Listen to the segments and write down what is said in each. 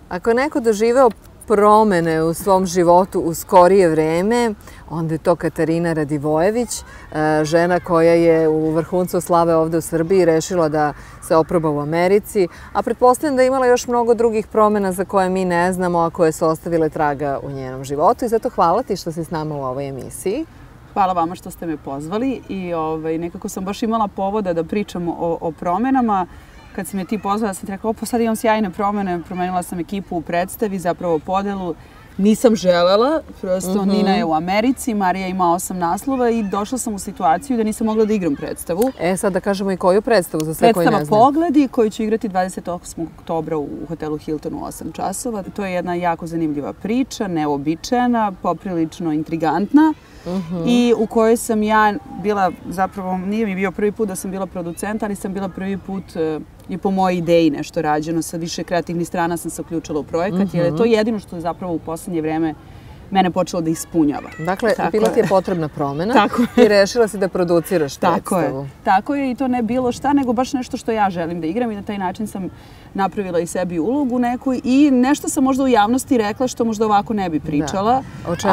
Ako je neko doživeo promene u svom životu u skorije vreme, onda je to Katarina Radivojević, žena koja je u vrhuncu slave ovde u Srbiji rešila da se oproba u Americi, a pretpostavljam da je imala još mnogo drugih promena za koje mi ne znamo, a koje su ostavile traga u njenom životu. I zato hvala ti što si s nama u ovoj emisiji. Hvala vama što ste me pozvali i nekako sam baš imala povoda da pričam o promenama. Kad si me ti pozvala, sam ti rekla, pa sad imam sjajne promene, promenila sam ekipu u predstavi, zapravo podelu. Nisam želela, prosto Nina je u Americi, Marija ima 8 naslova i došla sam u situaciju da nisam mogla da igram predstavu. Sad da kažemo i koju predstavu za sve koji ne znaju. Predstava Pogledi koju ću igrati 28. oktobra u hotelu Hilton u 8 časova. To je jedna jako zanimljiva priča, neobičajena, poprilično intrigantna i u kojoj sam ja bila, zapravo nije mi bio prvi put da sam bila producent, ali sam bila prvi put i po mojoj ideji nešto rađeno. Sa više kreativnih strana sam se uključila u projekat, jer je to jedino što je zapravo u poslednje vreme mene počelo da ispunjava. Dakle, bila ti je potrebna promena i rešila si da produciraš predstavu. Tako je i to ne bilo šta, nego baš nešto što ja želim da igram i na taj način sam napravila i sebi ulogu neku i nešto sam možda u javnosti rekla što možda ovako ne bi pričala.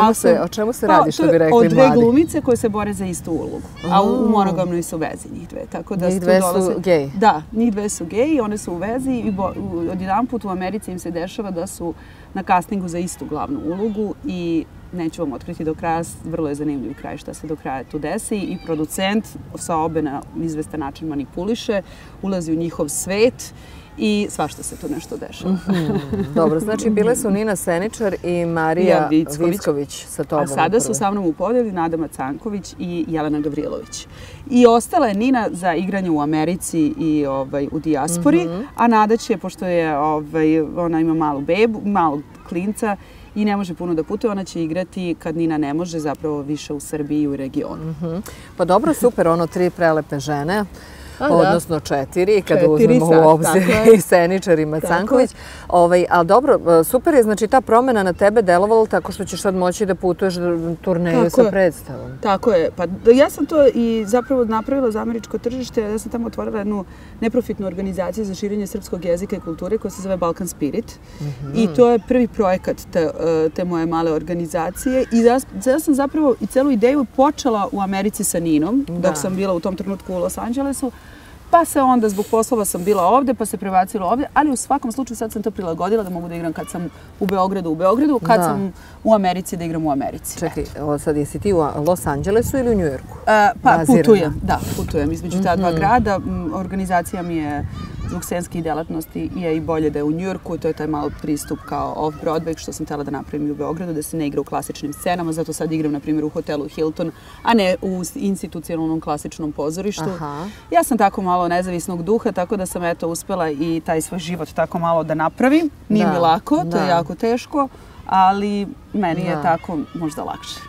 O čemu se radi, što bi rekli mladi? O dve glumice koje se bore za istu ulogu, a u monogamnoj su vezi njih dve. Njih dve su gej? Da, njih dve su gej, one su u vezi i odjedan put u Americi im se dešava da su na castingu za istu glavnu ulogu i neću vam otkriti do kraja, vrlo je zanimljiv kraj šta se do kraja tu desi i producent sa obe na izvestan način manipuliše, ulazi u njihov svet i svašta se tu nešto dešava. Dobro, znači bile su Nina Seničar i Marija Vicković sa tobom. A sada su sa mnom u podeli Nada Macanković i Jelena Gavrilović. I ostala je Nina za igranje u Americi i u dijaspori, a Nada će, pošto je ona ima malu bebu, malog klinca, i ne može puno da putuje, ona će igrati kad Nina ne može, zapravo više u Srbiji i u regionu. Pa dobro, super, ono 3 prelepe žene, odnosno 4, kad uzmemo u obzir i Seničar i Macanković. Ali dobro, super je, znači ta promena na tebe delovala tako što ćeš sad moći da putuješ turneju sa predstavom. Tako je. Pa ja sam to i zapravo napravila za američko tržište. Ja sam tamo otvorila jednu neprofitnu organizaciju za širenje srpskog jezika i kulture koja se zove Balkan Spirit. I to je prvi projekat te moje male organizacije. I ja sam zapravo i celu ideju počela u Americi sa Ninom, dok sam bila u tom trenutku u Los Angelesu. Pa se onda, zbog poslova sam bila ovde, pa se prebacila ovde, ali u svakom slučaju sad sam to prilagodila da mogu da igram kad sam u Beogradu, kad sam u Americi da igram u Americi. Čekaj, sad jesi ti u Los Angelesu ili u Njujorku? Pa putujem između ta dva grada. Organizacija mi je zbog scenskih delatnosti je i bolje da je u Njujorku. To je taj malo pristup kao off-Broadway što sam htjela da napravim i u Beogradu, da se ne igra u klasičnim scenama. Zato sad igram, na primjer, u hotelu Hilton, a ne u institucionalnom klasičnom pozorištu. Ja sam tako malo nezavisnog duha, tako da sam uspela i taj svoj život tako malo da napravim. Nije mi lako, to je jako teško, ali meni je tako možda lakše.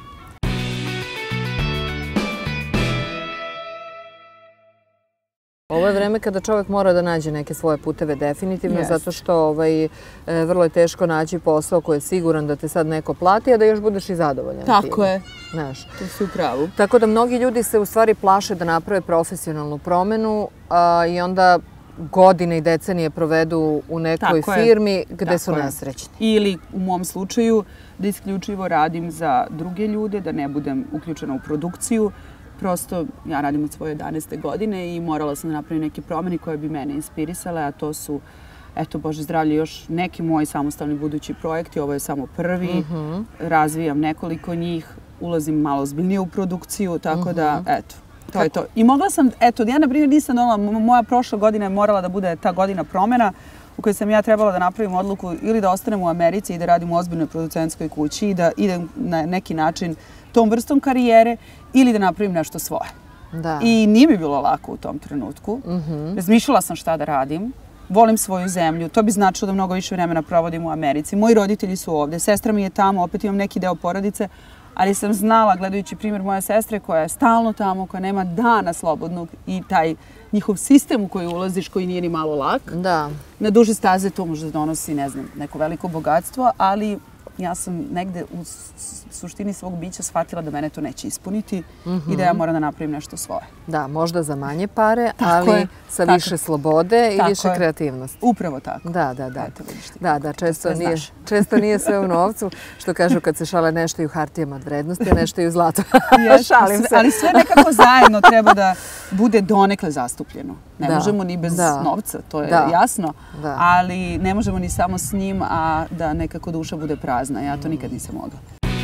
Ovo je vreme kada čovjek mora da nađe neke svoje puteve definitivno, zato što vrlo je teško naći posao koji je siguran da te sad neko plati, a da još budeš i zadovoljan. Tako je. To si u pravu. Tako da mnogi ljudi se u stvari plaše da naprave profesionalnu promenu i onda godine i decenije provedu u nekoj firmi gde su nesrećni. Ili u mom slučaju da isključivo radim za druge ljude, da ne budem uključena u produkciju. Prosto ja radim od svoje 11. godine i morala sam da napravim neke promene koje bi mene inspirisale, a to su, eto Bože zdravlje, još neki moji samostalni budući projekti. Ovo je samo prvi, razvijam nekoliko njih, ulazim malo ozbiljnije u produkciju, tako da, eto, to je to. I mogla sam, eto, ja na primjer nisam donala, moja prošla godina je morala da bude ta godina promena u kojoj sam ja trebala da napravim odluku ili da ostanem u Americi i da radim u ozbiljnoj producentskoj kući i da idem na neki način tom vrstom karijere ili da napravim nešto svoje. I nije mi bilo lako u tom trenutku. Razmišljala sam šta da radim. Volim svoju zemlju. To bi značilo da mnogo više vremena provodim u Americi. Moji roditelji su ovde. Sestra mi je tamo. Opet imam neki deo porodice. Ali sam znala, gledajući primjer moje sestre koja je stalno tamo, koja nema dana slobodnog i taj njihov sistem u koji ulaziš, koji nije ni malo lak. Na duže staze to možda donosi, ne znam, neko veliko bogatstvo, ali ja sam negde u suštini svog bića shvatila da mene to neće ispuniti i da ja moram da napravim nešto svoje. Da, možda za manje pare, ali sa više slobode i više kreativnosti. Upravo tako. Da. Da, često nije sve u novcu. Što kažu kad se šale nešto i u hartijama od vrednosti, a nešto i u zlatu. Šalim se. Ali sve nekako zajedno treba da bude donekle zastupljeno. Ne možemo ni bez novca, to je jasno, ali ne možemo ni samo s njim, a da nekako duša bude prazna. Ja to nikad nisam mogla.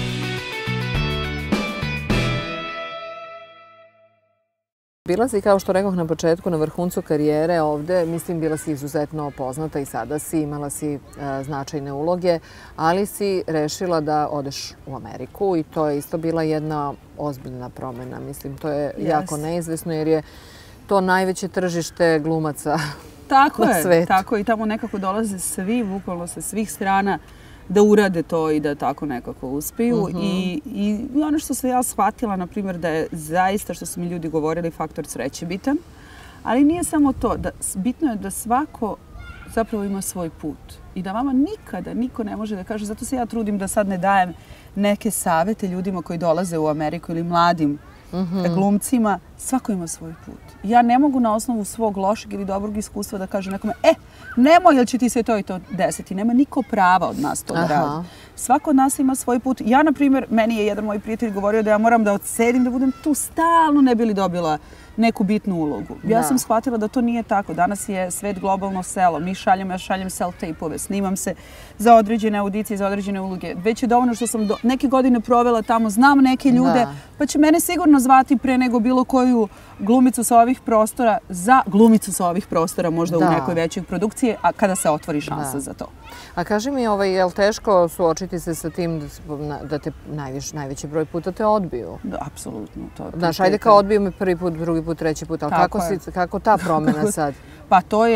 Bila si, kao što rekoh na početku, na vrhuncu karijere ovde. Mislim, bila si izuzetno poznata i sada si, imala si značajne uloge, ali si rešila da odeš u Ameriku i to je isto bila jedna ozbiljna promena. Mislim, to je jako neizvesno jer je to najveće tržište glumaca na svetu. Tako je. I tamo nekako dolaze svi, bukvalno sa svih strana, da urade to i da tako nekako uspiju. I ono što sam ja shvatila, na primjer, da je zaista, što su mi ljudi govorili, faktor sreće bitan. Ali nije samo to. Bitno je da svako zapravo ima svoj put. I da vama nikada niko ne može da kaže, zato se ja trudim da sad ne dajem neke savete ljudima koji dolaze u Ameriku ili mladim glumcima, svako ima svoj put. Ja ne mogu na osnovu svog lošeg ili dobrog iskustva da kažem nekome, nemoj, jer će ti se to i to desiti. Nema niko prava od nas to da radi. Svako od nas ima svoj put. Ja, na primjer, meni je jedan moj prijatelj govorio da ja moram da odsedim, da budem tu stalno ne bi li dobila neku bitnu ulogu. Ja sam shvatila da to nije tako. Danas je svet globalno selo. Ja šaljem self-tape-ove, snimam se za određene audicije, za određene uloge. Već je dovoljno što sam neke godine provela tamo, znam neke ljude, pa će mene sigurno zvati pre nego bilo koju glumicu sa ovih prostora, za glumicu sa ovih prostora, možda u nekoj većoj produkciji, a kada se otvori šansa za to. A kaži mi, je li teško suočiti se sa tim da te najveći broj puta te odbiju? Da, apsolutno. Znaš, ajde kao odbiju me prvi put, drugi put, treći put, ali kako ta promena sad? Pa to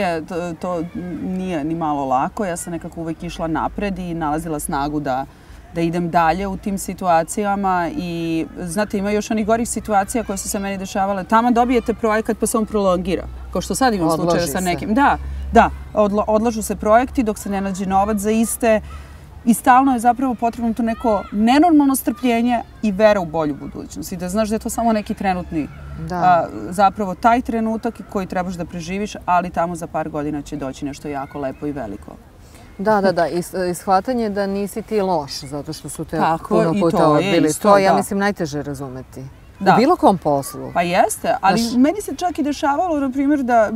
nije ni malo lako. Ja sam nekako uvek išla napred i nalazila snagu da idem dalje u tim situacijama i znate, ima još onih gorih situacija koje su se meni dešavale. Tamo dobijete projekat pa se on prolongira. Kao što sad imam slučaje sa nekim. Da, odlažu se projekti dok se ne nađe novac za iste i stalno je zapravo potrebno to neko nenormalno strpljenje i vera u bolju budućnost. I da znaš da je to samo neki trenutni, zapravo taj trenutak koji trebaš da preživiš, ali tamo za par godina će doći nešto jako lepo i veliko. Da. I shvatanje da nisi ti loš, zato što su te puno puta odbili. To je, ja mislim, najteže razumeti. U bilo kom poslu. Pa jeste, ali meni se čak i dešavalo, na primjer, da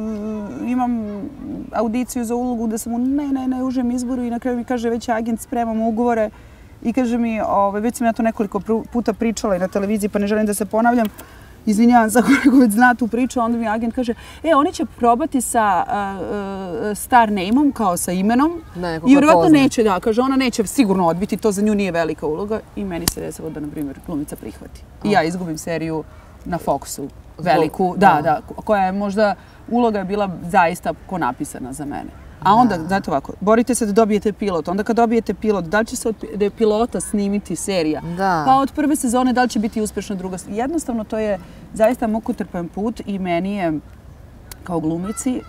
imam audiciju za ulogu da sam u najužem izboru i na kraju mi kaže već agent, spremam ugovore i kaže mi, već sam ja to nekoliko puta pričala i na televiziji pa ne želim da se ponavljam, izvinjavam se ako već zna tu priču, onda mi agent kaže, oni će probati sa star name-om, kao sa imenom. I vjerovatno neće, kaže, ona neće sigurno odbiti, to za nju nije velika uloga. I meni se desilo da, na primjer, glumica prihvati. I ja izgubim seriju na Foxu, veliku, koja je možda, uloga je bila zaista ko napisana za mene. A onda, znate ovako, borite se da dobijete pilot. Onda kad dobijete pilot, da li će se od pilota snimiti serija? Pa od prve sezone da li će biti uspešna druga? Jednostavno, to je zaista mukotrpan put i meni je, kao glumici,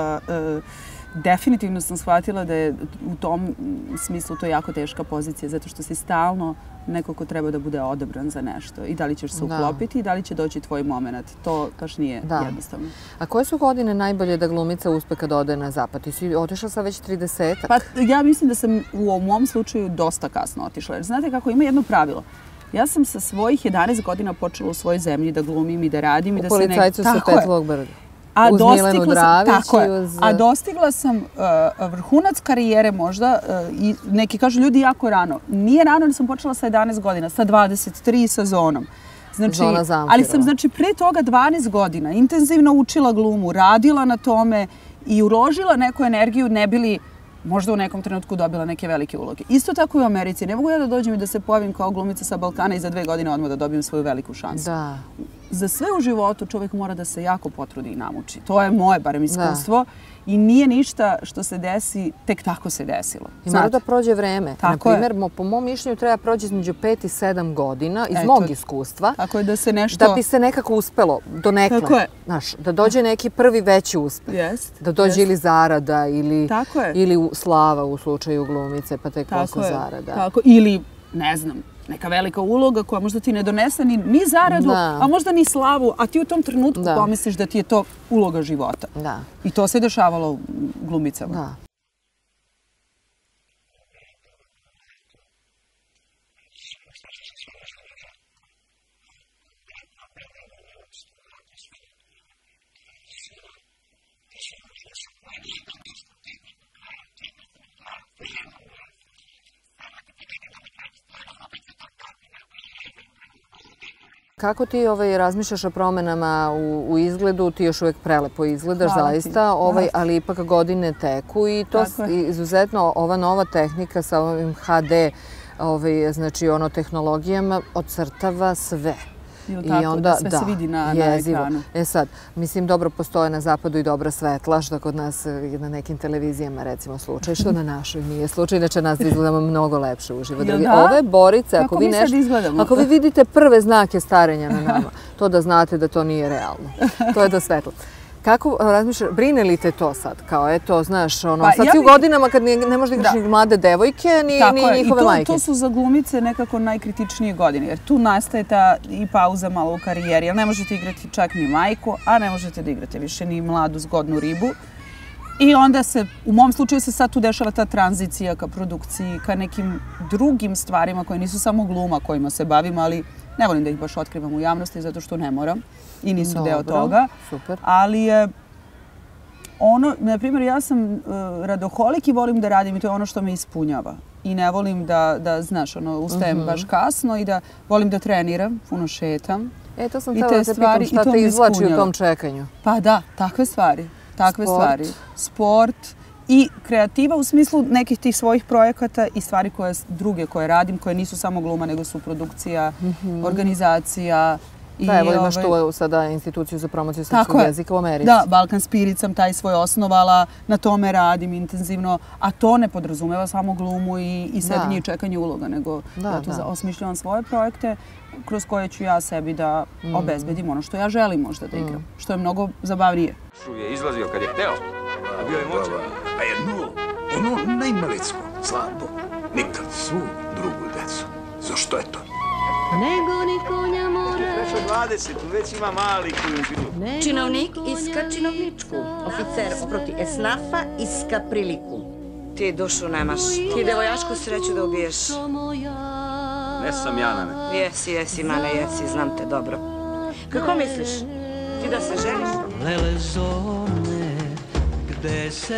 definitivno sam shvatila da je u tom smislu to jako teška pozicija, zato što si stalno neko ko treba da bude odabran za nešto. I da li ćeš se uklopiti i da li će doći tvoj moment. To baš nije jednostavno. A koje su godine najbolje da glumica uspe kad ode na zapad? Ti si otišla sa već 30-ak? Pa ja mislim da sam u mom slučaju dosta kasno otišla. Jer znate kako, ima jedno pravilo. Ja sam sa svojih 11 godina počela u svojoj zemlji da glumim i da radim. U Policajcu sa Petlovog brda. Uz Milenu Dravić i uz... A dostigla sam vrhunac karijere možda i neki kažu ljudi jako rano. Nije rano, ali sam počela sa 11 godina, sa 23 sezonom. Ali sam pre toga 12 godina intenzivno učila glumu, radila na tome i uložila neku energiju ne bili možda u nekom trenutku dobila neke velike uloge. Isto tako i u Americi. Ne mogu ja da dođem i da se pojavim kao glumica sa Balkana i za 2 godine odmah da dobijem svoju veliku šansu. za sve u životu čovjek mora da se jako potrudi i namuči. To je moje, barem iskustvo. I nije ništa što se desi, tek tako se desilo. I mora da prođe vreme. Naprimjer, po mom mišljenju treba proći između 5 i 7 godina iz mog iskustva. Tako je da se nešto... Da bi se nekako uspelo donekle. Tako je. Znaš, da dođe neki prvi veći uspeh. Da dođe ili zarada ili slava u slučaju glumice, pa tek posle zarada. Tako, ili, ne znam, neka velika uloga koja možda ti ne donese ni zaradu, a možda ni slavu, a ti u tom trenutku pomisliš da ti je to uloga života. I to se dešavalo glumicama. Kako ti razmišljaš o promenama u izgledu? Ti još uvijek prelepo izgledaš, zaista, ali ipak godine teku i to izuzetno ova nova tehnika sa ovim HD znači tehnologijama ocrtava sve. I onda, sve se vidi na ekranu. Sad, mislim, dobro postoje na zapadu i dobra svetla, što kod nas na nekim televizijama, recimo, slučaj, što na našoj nije slučaj, inače nas izgledamo mnogo lepše uživo. Ove borice, ako vi vidite prve znake starenja na nama, to da znate da to nije realno. To je da svetlo. Kako razmišljaš, brine li te to sad? Kao, eto, znaš, sad si u godinama kad ne možeš da igraš ni mlade devojke, ni njihove majke. To su za glumice nekako najkritičnije godine, jer tu nastaje ta i pauza malo u karijeri, jer ne možete igrati čak ni majku, a ne možete da igrate više ni mladu zgodnu ribu. I onda se, u mom slučaju se sad tu dešava ta tranzicija ka produkciji, ka nekim drugim stvarima koje nisu samo gluma kojima se bavim, ali ne volim da ih baš otkrivam u javnosti zato što ne moram i nisu deo toga. Ali je ono, na primjer, ja sam radoholik i volim da radim i to je ono što me ispunjava. I ne volim da znaš, ustajem baš kasno i da volim da treniram, puno šetam. To sam htjela da se pitam šta te izvlači u tom čekanju. Pa da, takve stvari. Sport i kreativa u smislu nekih tih svojih projekata i stvari druge koje radim, koje nisu samo gluma, nego su produkcija, organizacija. Da, evo imaš tu sada instituciju za promociju srpskog jezika u Americi. Da, Balkan Spirit sam taj svoj osnovala, na tome radim intenzivno, a to ne podrazumeva samo glumu i sedenje i čekanje uloga, nego ja tu osmišljavam svoje projekte kroz koje ću ja sebi da obezbedim ono što ja želim možda da igram, što je mnogo zabavnije. Je izlazio kad je hteo, a bio je moćan. A jedno, ono najmalicko, slabo, nikad svu drugu decu. Zašto je to? Nego ni konja mora. Prešao 20, već ima mali kuću. Činovnik iska činovničku. Oficer oproti esnafa iska priliku. Ti dušu nemaš. Ti devojačku sreću da ubiješ. Ne sam ja, Nane. Jesi, Mane, jesi, znam te dobro. Kako misliš? Ti da se ženiš? Lele zone, gde se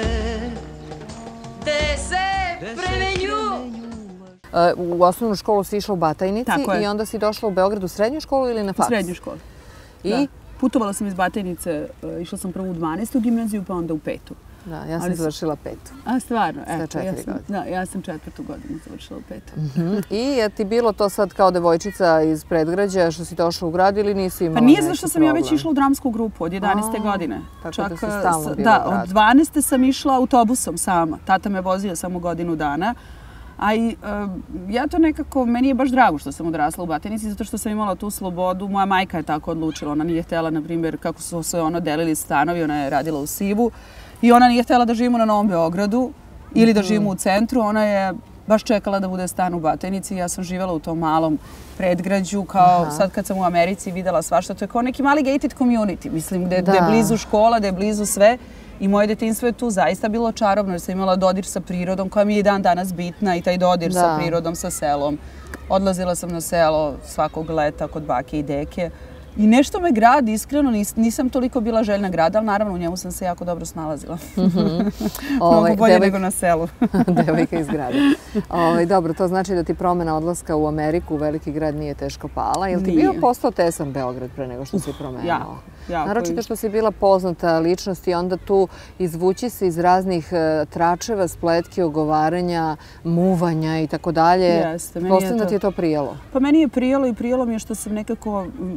premenju. U osnovnu školu si išla u Batajnici i onda si došla u Beograd u srednju školu ili na faks? U srednju školu. I? Putovala sam iz Batajnice, išla sam prvo u 12. gimnaziju, pa onda u 5. Da, ja sam završila 5. A stvarno? Sve 4 godine. Da, ja sam 4. godinu završila u 5. I je ti bilo to sad kao devojčica iz predgrađa što si došla u grad ili nisi imala neki problem? Pa nije zašto sam ja već išla u dramsku grupu od 11. godine. Tako da si stalno bila u gradu. Da, od 12. sam išla autobusom sama. Tata me vozio samo godinu dana. A i ja to nekako, meni je baš drago što sam odrasla u Batajnici, zato što sam imala tu slobodu. Moja majka je tako odlučila. Ona nije htjela, na primjer, kako su se delili stanovi, ona je radila u Sivu. I ona nije htjela da živimo na Novom Beogradu ili da živimo u centru. Ona je baš čekala da bude stan u Batajnici. Ja sam živjela u tom malom predgrađu, kao sad kad sam u Americi videla svašta. To je kao neki mali gated community, mislim, gde je blizu škola, gde je blizu sve. I moje detinjstvo je tu zaista bilo čarobno jer sam imala dodir sa prirodom koja mi je i dan danas bitna i taj dodir sa prirodom, sa selom. Odlazila sam na selo svakog leta kod bake i deke. I nešto me grad, iskreno, nisam toliko bila željna grada, ali naravno u njemu sam se jako dobro snalazila. Mnogo bolje nego na selu. Devojka iz grada. Dobro, to znači da ti promjena odlaska u Ameriku, u veliki grad, nije teško pala. Je li ti bio postao tesan Beograd pre nego što si promenila? Naročito što si bila poznata ličnost i onda tu izvući se iz raznih tračeva, spletki, ogovaranja, muvanja i tako dalje. Pretpostavljam da ti je to prijelo. Pa meni je prijelo i prijelo mi je što sam nekako... Ja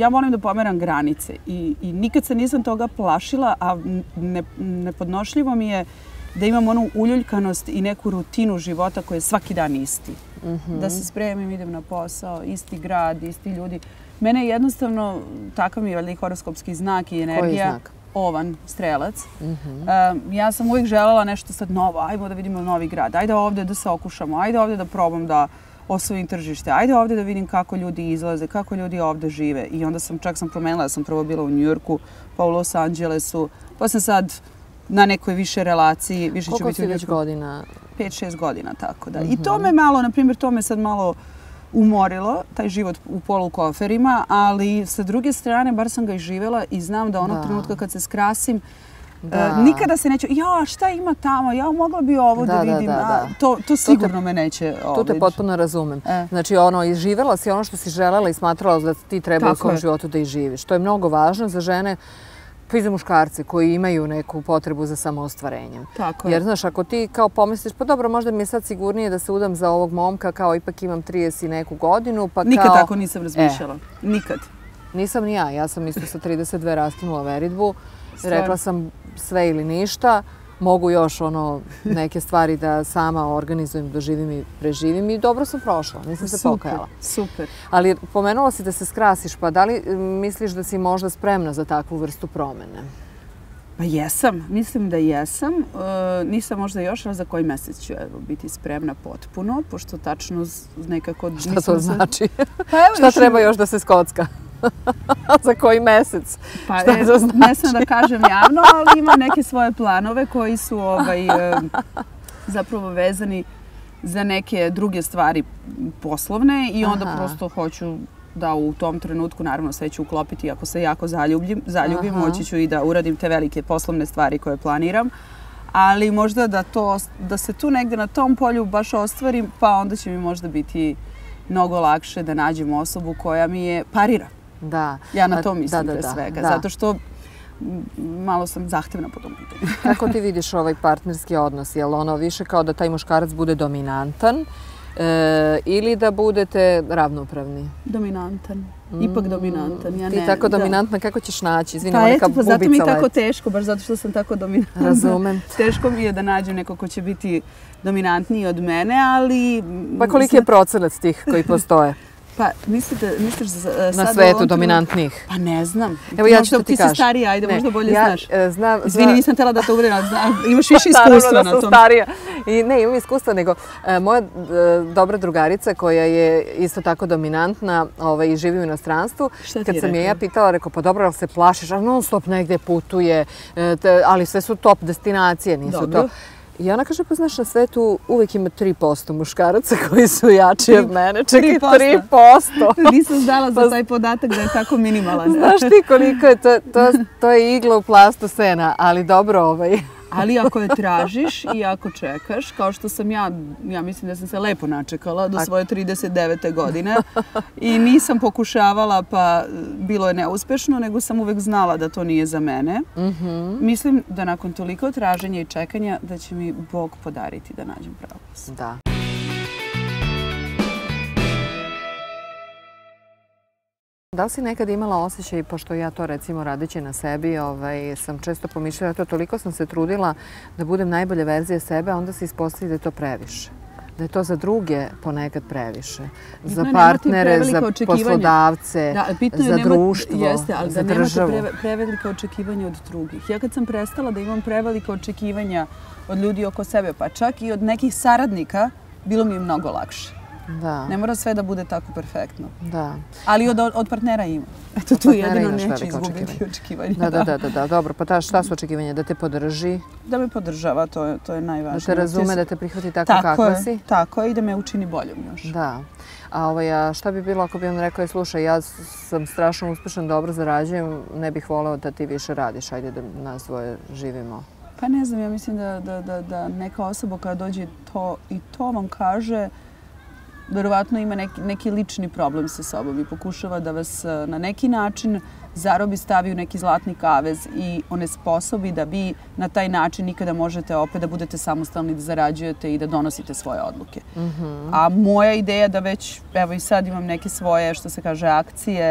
ja volim da pomeram granice i nikad se nisam toga plašila, a nepodnošljivo mi je da imam onu uljuljkanost i neku rutinu života koja je svaki dan isti. Da se spremim, idem na posao, isti grad, isti ljudi. Mene je jednostavno, takav mi je horoskopski znak i energija. Koji znak? Ovan, strelac. Ja sam uvijek željela nešto sad novo. Ajmo da vidimo novi grad. Ajde ovdje da se okušamo. Ajde ovdje da probam da osvojim tržište. Ajde ovdje da vidim kako ljudi izlaze, kako ljudi ovdje žive. I onda sam promenila. Ja sam prvo bila u Njujorku, pa u Los Angelesu. Pa sam sad na nekoj više relaciji. Koliko si već godina? 5-6 godina, tako da. I to me malo, na primjer, to me sad malo umorilo, taj život u polukoferima, ali sa druge strane, bar sam ga i živjela i znam da onog trenutka kad se skrasim, nikada se neće, šta ima tamo, mogla bi ovo da vidim, to sigurno me neće. To te potpuno razumem. Znači, izživjela si ono što si željela i smatrala da ti treba u svom životu da izživiš. To je mnogo važno za žene, pa i za muškarce koji imaju neku potrebu za samoostvarenjem. Jer, znaš, ako ti kao pomisliš, pa dobro, možda mi je sad sigurnije da se udam za ovog momka, kao ipak imam 30 i neku godinu, pa kao... Nikad tako nisam razmišljala. Nikad. Nisam ni ja. Ja sam isto sa 32 raskinula veritbu. Rekla sam sve ili ništa. Mogu još neke stvari da sama organizujem, doživim i preživim i dobro sam prošla. Nisam se pokajala. Super. Ali pomenula si da se skrasiš, pa da li misliš da si možda spremna za takvu vrstu promene? Pa jesam. Mislim da jesam. Nisam možda još, ali za koji mjesec ću biti spremna potpuno, pošto tačno nekako... Šta to znači? Šta treba još da se skocka? Za koji mjesec? Pa ne sam da kažem javno, ali imam neke svoje planove koji su zapravo vezani za neke druge stvari poslovne i onda prosto hoću da u tom trenutku, naravno sve ću uklopiti, ako se jako zaljubim, moći ću i da uradim te velike poslovne stvari koje planiram, ali možda da se tu negdje na tom polju baš ostvarim, pa onda će mi možda biti mnogo lakše da nađem osobu koja mi je parira. Da. Ja na to mislim pre svega, zato što malo sam zahtevna po tom pitanju. Kako ti vidiš ovaj partnerski odnos? Je li više kao da taj muškarac bude dominantan ili da budete ravnopravni? Dominantan. Ipak dominantan. Ti tako dominantna, kako ćeš naći? Izvini, neka bubica zato mi je tako teško, baš zato što sam tako dominantna. Razumem. Teško mi je da nađem neko ko će biti dominantniji od mene, ali... Pa koliki je procenat tih koji postoje? Pa, misliš sad na svetu dominantnijih? Pa ne znam. Evo ja ću da ti kažem. Ti si starija, ajde, možda bolje znaš. Znam. Izvini, nisam htjela da te uvredim, imaš više iskustva na tom. Naravno da sam starija. Ne, imam iskustva, nego moja dobra drugarica koja je isto tako dominantna i živi u inostranstvu. Kad sam je ja pitala, rekao, pa dobro, ali se plašiš, a non stop negdje putuje, ali sve su top destinacije, nisu to. I ona kaže, pa znaš, na svetu uvijek ima 3% muškaraca koji su jači od mene. Čekaj, 3%. Nisam znala za taj podatak da je tako minimalan. Znaš ti koliko je to je igla u plastu sena, ali dobro Ali ako je tražiš i ako čekaš, kao što sam ja mislim da sam se lepo načekala do svoje 39. godine i nisam pokušavala pa bilo je neuspešno, nego sam uvek znala da to nije za mene. Mislim da nakon toliko traženja i čekanja da će mi Bog podariti da nađem pravu osobu. Da. Da li si nekad imala osjećaj, pošto ja to recimo radeći na sebi, sam često pomišljala, toliko sam se trudila da budem najbolja verzija sebe, a onda se ispostavi da je to previše. Da je to za druge ponekad previše. Za partnere, za poslodavce, za društvo, za državu. Da nemate prevelike očekivanja od drugih. Ja kad sam prestala da imam prevelike očekivanja od ljudi oko sebe, pa čak i od nekih saradnika, bilo mi je mnogo lakše. Ne mora sve da bude tako perfektno. Ali od partnera ima. Eto, tu jedino neće izgubiti očekivanja. Da. Dobro, pa šta su očekivanja? Da te podrži? Da me podržava, to je najvažnije. Da te razume, da te prihvati tako kakva si? Tako je, i da me učini boljom još. Da. A šta bi bilo ako bi on rekao, slušaj, ja sam strašno uspešan, dobro zarađujem, ne bih voleo da ti više radiš, ajde da nas dvoje živimo. Pa ne znam, ja mislim da neka osoba koja dođe i to vam kaže, verovatno ima neki lični problem sa sobom i pokušava da vas na neki način zarobi, stavi u neki zlatni kavez i onesposobi da vi na taj način nikada možete opet da budete samostalni, da zarađujete i da donosite svoje odluke. A moja ideja da već, evo i sad imam neke svoje, što se kaže, akcije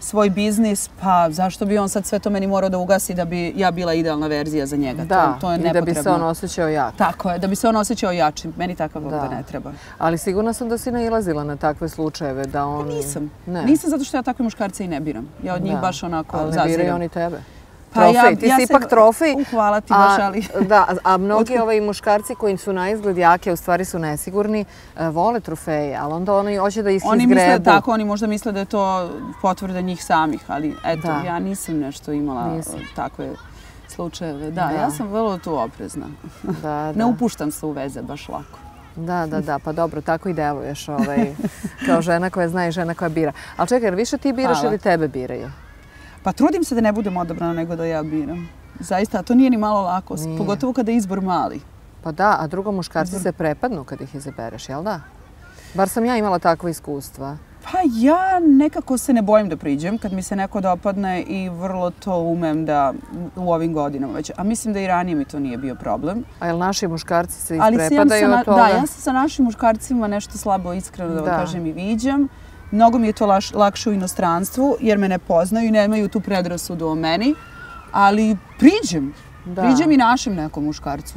svoj biznis, pa zašto bi on sad sve to meni morao da ugasi da bi ja bila idealna verzija za njega? Da, to je i nepotrebno. da bi se on osjećao jak. Tako je, da bi se on osjećao jačim. Meni takav da ne treba. Ali sigurna sam da si nailazila na takve slučajeve da on... Nisam. Ne. Nisam zato što ja takve muškarce i ne biram. Ja od njih baš onako zaziram. Ali ne biraju oni tebe. Pa Trofej, ti si ipak trofej. Hvala ti baš, ali... Da, a mnogi muškarci koji su na izgled jake, u stvari su nesigurni, vole trofeje, ali onda oni hoće da ih izgrebu. Oni misle tako, oni možda misle da je to potvrda njih samih, ali eto, ja nisam nešto imala takve slučajeve. Da, ja sam vrlo tu oprezna. Ne upuštam se u veze baš lako. Da, pa dobro, tako i deluješ kao žena koja zna i žena koja bira. Ali čekaj, jer više ti biraš ili tebe biraju? Pa trudim se da ne budem odabrana nego da ja biram. Zaista, to nije ni malo lako, pogotovo kada je izbor mali. Pa da, a drugo muškarci se prepadnu kad ih izabereš, jel da? Bar sam ja imala takva iskustva. Pa ja nekako se ne bojim da priđem kad mi se neko dopadne i vrlo to umem da u ovim godinama već. A mislim da i ranije mi to nije bio problem. A jel naši muškarci se isprepadaju od toga? Da, ja se sa našim muškarcima nešto slabo iskreno da vam kažem i viđam. Mnogo mi je to lakše u inostranstvu jer me ne poznaju i nemaju tu predrasudu o meni. Ali priđem. Priđem i našem nekom muškarcu.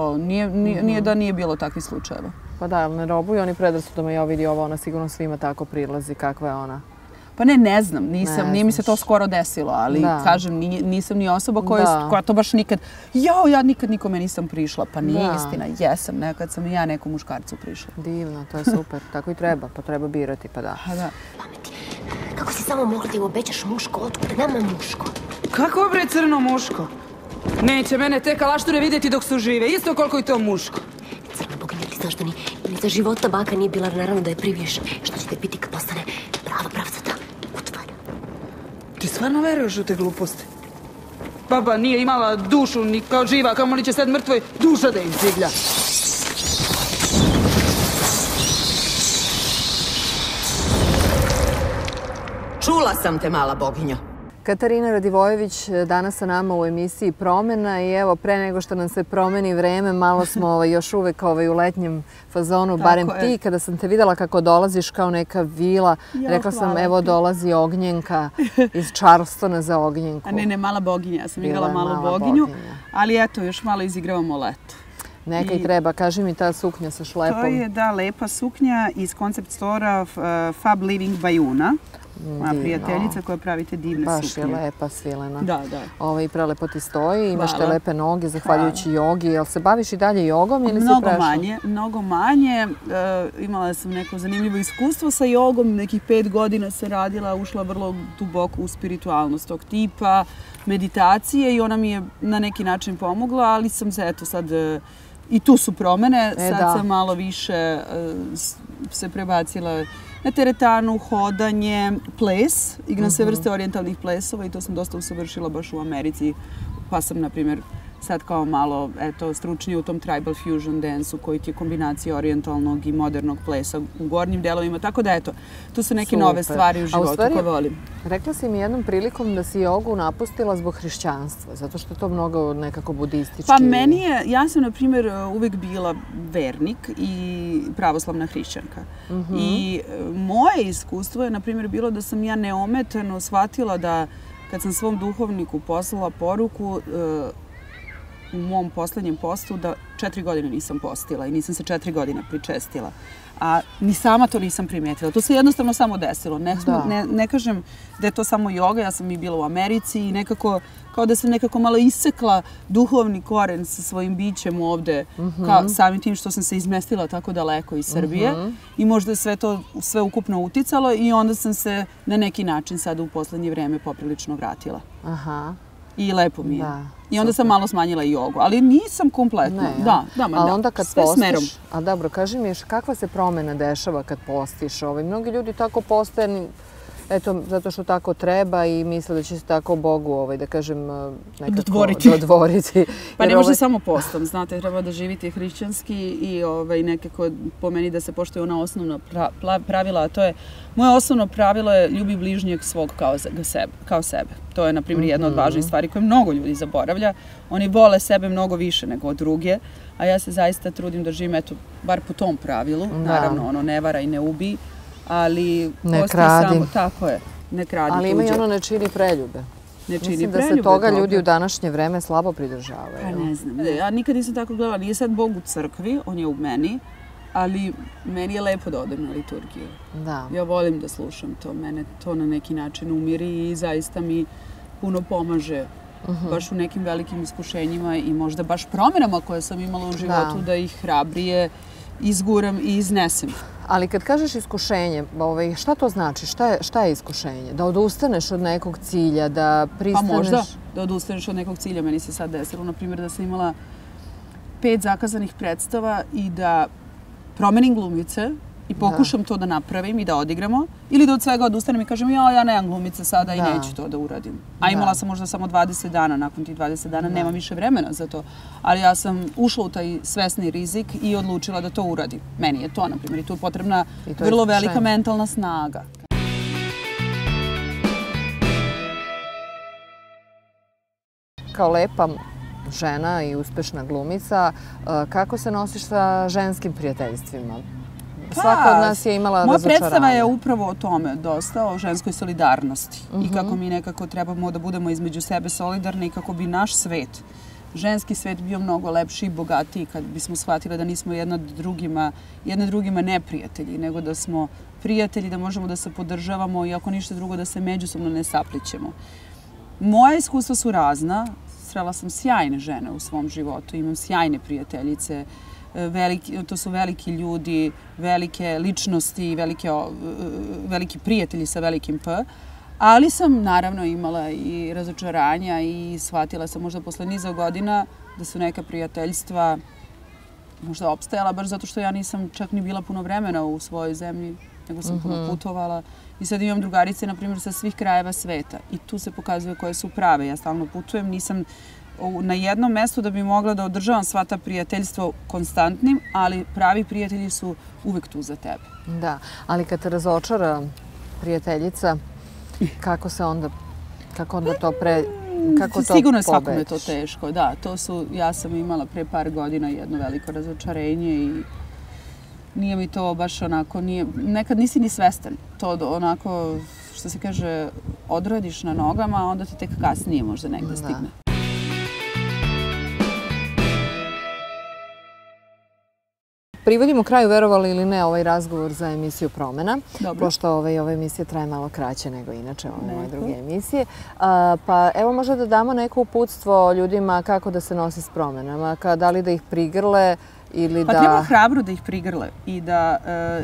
Nije da nije bilo takvih slučajeva. Pa da, ne robuju oni predrasudama, ja vidi ovo, ona sigurno svima tako prilazi, kakva je ona. Pa ne znam, nije mi se to skoro desilo, ali kažem, nisam ni osoba koja to baš nikad, ja nikad nikome nisam prišla, pa nije istina, jesam, nekad sam i ja nekom muškarcu prišla. Divno, to je super, tako i treba, pa treba birati, pa da. Pameti, kako si samo mogla da im obećaš muško, otkud nama muško? Kako bre crno muško? Neće mene te kalašture vidjeti dok su žive, isto koliko je to muško. Crna boginja, ti znaš da ni za života baka nije bila, naravno da je priviješ. Šta će te biti kad postane prava pravcata utvara? Ti stvarno veruješ u te gluposti? Baba nije imala dušu ni kao živa, kao li će sad mrtvoj duša da izziglja. Čula sam te, mala boginjo. Katarina Radivojević danas sa nama u emisiji Promena i evo pre nego što nam se promeni vreme, malo smo još uvek u letnjem fazonu, barem ti, kada sam te videla kako dolaziš kao neka vila, rekla sam evo dolazi Ognjenka iz Charlestona za Ognjenku. A ne, mala boginja, ja sam igrala malu boginju, ali eto, još malo izigravamo leto. Neka i treba, kaži mi ta suknja sa šlepom. To je, da, lepa suknja iz koncept stora Fab Living Bajuna. Moja prijateljica koja pravi te divne suknje. Baš je lepa, svilena. Da. I prelepo ti stoji, imaš te lepe noge, zahvaljujući jogi. Jel se baviš i dalje jogom ili si prešla? Mnogo manje. Imala sam neko zanimljivo iskustvo sa jogom. Nekih 5 godina sam radila, ušla vrlo duboko u spiritualnost tog tipa, meditacije i ona mi je na neki način pomogla, ali sam se eto sad... I tu su promene, sad sam malo više se prebacila na teretanu, hodanje, ples, igram sve vrste orijentalnih plesova i to sam dosta usavršila baš u Americi, pa sam, na primjer, sad kao malo stručnije u tom tribal fusion dance-u koji ti je kombinacija orijentalnog i modernog plesa u gornjim delovima, tako da eto, tu su neke nove stvari u životu koje volim. Rekla si mi jednom prilikom da si jogu napustila zbog hrišćanstva, zato što je to mnogo nekako budistički. Pa meni je, ja sam na primjer uvek bila vernik i pravoslavna hrišćanka. I moje iskustvo je na primjer bilo da sam ja neometano shvatila da kad sam svom duhovniku poslala poruku u mom poslednjem postu da 4 godine nisam postila i nisam se 4 godine pričestila. A ni sama to nisam primetila. To se jednostavno samo desilo. Ne kažem da je to samo joga, ja sam i bila u Americi i nekako, kao da sam nekako malo isekla duhovni koren sa svojim bićem ovde, samim tim što sam se izmestila tako daleko iz Srbije i možda je sve ukupno uticalo i onda sam se na neki način sada u poslednje vreme poprilično vratila. I lepo mi je. I onda sam malo smanjila i jogu, ali nisam kompletno. Ali onda kad postiš, a dobro, kaži mi još kakva se promena dešava kad postiš? Mnogi ljudi tako poste, eto, zato što tako treba i misle da će se tako Bogu, da kažem, nekako dodvoriti. Pa ne može samo postom, znate, treba da živite hrišćanski i nekako po meni da se poštuje ona osnovna pravila, a to je, moje osnovno pravilo je ljubi bližnjeg svog kao sebe. To je, na primjer, jedna od važnih stvari koje mnogo ljudi zaboravlja. Oni vole sebe mnogo više nego druge, a ja se zaista trudim da živim, eto, bar po tom pravilu. Naravno, ne vara i ne ubi, ali ne kradi. Tako je. ne kradi tuđe. Ali ima i ono ne čini preljube. Mislim da se toga ljudi u današnje vreme slabo pridržavaju. Pa ne znam. Ja nikad nisam tako gledala. Nije sad Bog u crkvi, on je u meni, ali meni je lepo da odem na liturgiju. Da. Ja volim da slušam to. Mene to na neki način umiri i zaista mi puno pomaže baš u nekim velikim iskušenjima i možda baš promjenama koje sam imala u životu da ih hrabrije izguram i iznesem. Ali kad kažeš iskušenje, šta to znači? Šta je iskušenje? Da odustaneš od nekog cilja, da pristaneš... Pa možda da odustaneš od nekog cilja. Meni se sad desilo, na primjer, da sam imala 5 zakazanih predstava i da promenim glumice i pokušam to da napravim i da odigramo, ili da od svega odustanem i kažem ja nemam glumice sada i neću to da uradim. A imala sam možda samo 20 dana, nakon tih 20 dana nemam više vremena za to. Ali ja sam ušla u taj svesni rizik i odlučila da to uradim. Meni je to, na primjer, i tu je potrebna vrlo velika mentalna snaga. Kao lepa žena i uspešna glumica, kako se nosiš sa ženskim prijateljstvima? Svaka od nas je imala razočaranje. Moja predstava je upravo o tome, dosta o ženskoj solidarnosti i kako mi nekako trebamo da budemo između sebe solidarni i kako bi naš svet, ženski svet bio mnogo lepši i bogatiji kad bismo shvatili da nismo jedne drugima neprijatelji, nego da smo prijatelji, da možemo da se podržavamo i ako ništa drugo da se međusobno ne saplićemo. Moja iskustva su razna. Srela sam sjajne žene u svom životu, imam sjajne prijateljice, to su veliki ljudi, velike ličnosti, veliki prijatelji sa velikim P, ali sam naravno imala i razočaranja i shvatila sam možda posle niza godina da su neka prijateljstva možda opstajala baš zato što ja nisam čak ni bila puno vremena u svojoj zemlji, nego sam puno putovala. I sad imam drugarice, na primjer, sa svih krajeva sveta. I tu se pokazuje koje su prave. Ja stalno putujem, nisam na jednom mestu da bi mogla da održavam sva ta prijateljstva konstantnim, ali pravi prijatelji su uvek tu za tebe. Da, ali kad te razočara prijateljica, kako onda to Sigurno je svakome to teško, da. Ja sam imala pre par godina jedno veliko razočarenje i nije mi to baš onako, nekad nisi ni svestan. To onako, što se kaže, odradiš na nogama, a onda ti tek kasnije možda negde stigne. Privodimo kraju, verovali ili ne, ovaj razgovor za emisiju Promena. Pošto ova emisija traje malo kraće nego inače ove moje druge emisije. Pa evo možda da damo neko uputstvo ljudima kako da se nosi s promenama. Da li da ih prigrle ili da... Pa treba hrabro da ih prigrle i da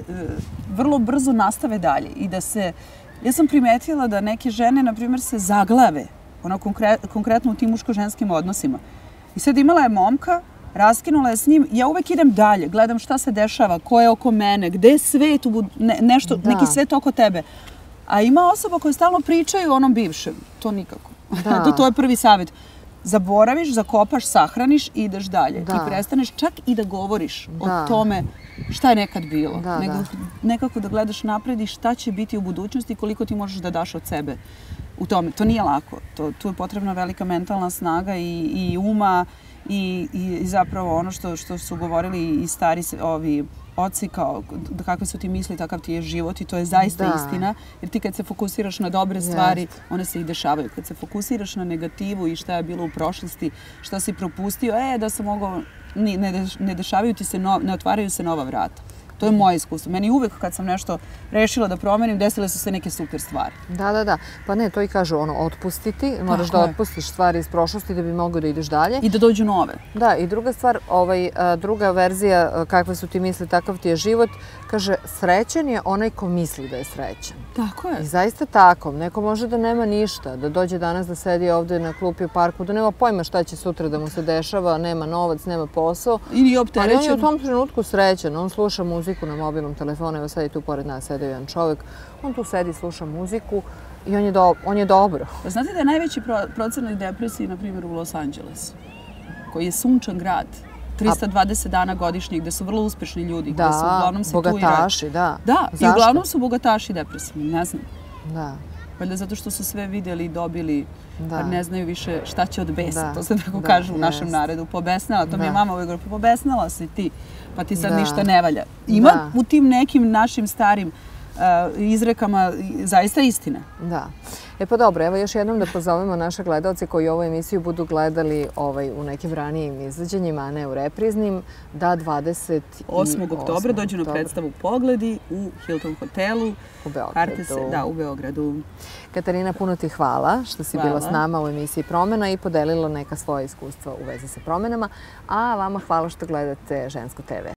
vrlo brzo nastave dalje. I da se... Ja sam primetila da neke žene, na primjer, se zaglave, konkretno u tim muško-ženskim odnosima. I sad imala je momka, raskinula je s njim, ja uvek idem dalje, gledam šta se dešava, ko je oko mene, gde je svet, neki svet oko tebe. A ima osoba koje stalno pričaju o onom bivšem. To nikako. To je prvi savjet. Zaboraviš, zakopaš, sahraniš i ideš dalje. Ti prestaneš čak i da govoriš o tome šta je nekad bilo. Nego nekako da gledaš napred i šta će biti u budućnosti i koliko ti možeš da daš od sebe u tome. To nije lako. Tu je potrebna velika mentalna snaga i uma i zapravo ono što su govorili i stari oci, kao kakve su ti misli, takav ti je život i to je zaista istina. Jer ti kad se fokusiraš na dobre stvari, one se i dešavaju. Kad se fokusiraš na negativu i šta je bilo u prošlosti, šta si propustio, da sam mogao, ne dešavaju ti se, ne otvaraju se nova vrata. To je moje iskustvo. Meni uvek kad sam nešto rešila da promenim, desile su se neke super stvari. Da. Pa ne, to i kažu, otpustiti. Moraš da otpustiš stvari iz prošlosti da bi mogao da ideš dalje. I da dođu nove. Da, i druga stvar, druga verzija, kakve su ti misli, takav ti je život, kaže, srećan je onaj ko misli da je srećan. Tako je. I zaista tako. Neko može da nema ništa, da dođe danas da sedi ovde na klupi u parku, da nema pojma šta će sutra da mu se dešava, nema novac, nema posao. Ili opterećen. Ali on je u tom trenutku srećan, on sluša muziku na mobilnom telefonu, evo sad je tu pored nas sedeo jedan čovjek, on tu sedi, sluša muziku i on je dobro. Znate da je najveći procenat depresije, na primjer, u Los Angelesu, koji je sunčan grad, 320 dana godišnje, gde su vrlo uspešni ljudi, gde su uglavnom situirani. Bogataši, da. Da, i uglavnom su bogataši depresivni, ne znam. Da. Valjda zato što su sve vidjeli i dobili, jer ne znaju više šta će od besa, to se tako kaže u našem narodu. Pobesnala, to mi je mama uvijek govorila, pobesnala si ti, pa ti sad ništa ne valja. Ima u tim nekim našim starim izrekama zaista istina. Da. E pa dobro, evo još jednom da pozovemo naše gledalce koji ovu emisiju budu gledali u nekim ranijim izvođenjima, a ne u repriznim, da 8. oktobra dođu na predstavu Pogledi u Hilton hotelu. U Beogradu. Da, u Beogradu. Katarina, puno ti hvala što si bila s nama u emisiji Promena i podelila neka svoja iskustva u vezi sa promenama. A vama hvala što gledate Žensko TV.